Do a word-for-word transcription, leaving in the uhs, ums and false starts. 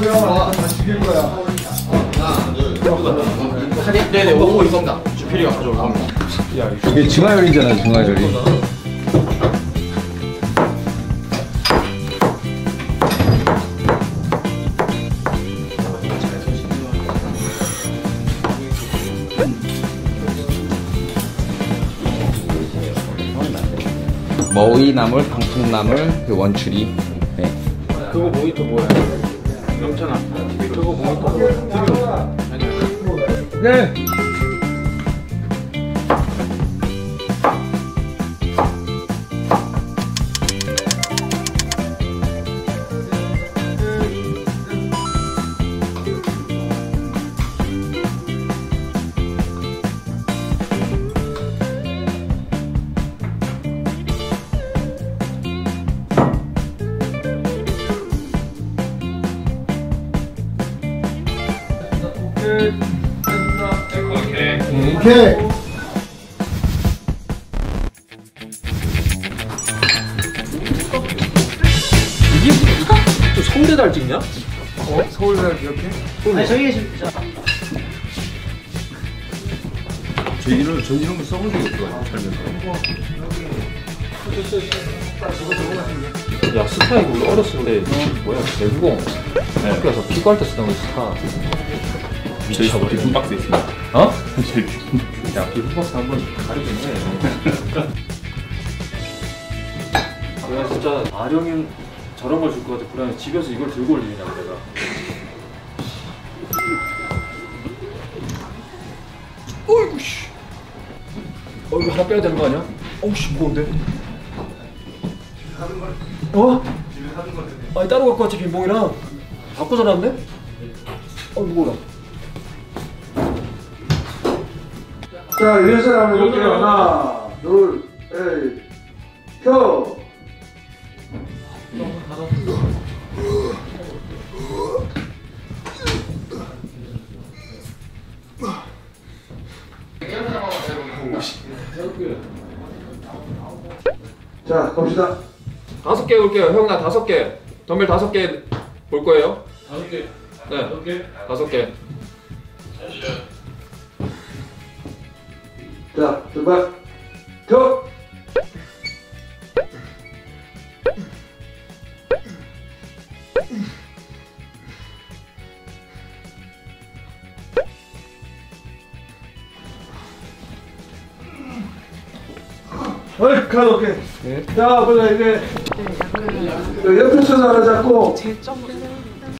하면 다 죽일 거야. 하나, 둘, 셋. 네네, 오고 있습니다. 주필이가 가져올 겁니다. 이게 중화요리잖아, 중화요리. 머위나물, 방풍나물, 그 원추리. 네. 그거 모니터 뭐야? 영찬아. 그거 모니터 뭐야? 아니야. 네. 오케이. 이게 또 서울대달 찍냐? 어? 서울대 기억해? 아니 저희 진짜 저 이런, 전 이런 거 써본 적이 없어요, 살면서. 야 스타 이거 우리 어렸을 때 뭐야 내구공 학교에서 피구 할 때 쓰던 거 스타. 저희 비품 박스 있습니다. 어? 저희 비품 박스. 야 비품박스 한번 가리긴 해. 내가 진짜 아령인 저런 걸 줄 것 같아. 불안해. 집에서 이걸 들고 올 일이냐고 내가. 어이구 씨. 어 이거 하나 빼야 되는 거 아니야? 어우 씨 무거운데. 어? 아니 따로 갖고 왔지 빈봉이랑. 바꿔서 놨네? 어 무거워라. 자, 리허설 한번 해볼게요. 하나, 둘, 셋, 켜! 자, 갑시다. 다섯 개 볼게요. 형 나 다섯 개. 덤벨 다섯 개 볼 거예요. 다섯 개. 네. 다섯 개. 다섯 개. 자, 출발. 켜! 어이, 가, 오케이. 네. 자, 보자, 이제. 옆에서 하나 잡고.